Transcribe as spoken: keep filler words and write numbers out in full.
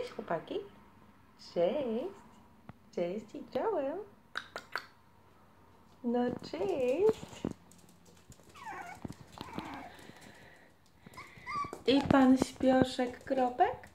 Cześć chłopaki. Cześć. Cześć i czołem. No cześć. I pan śpioszek Kropek?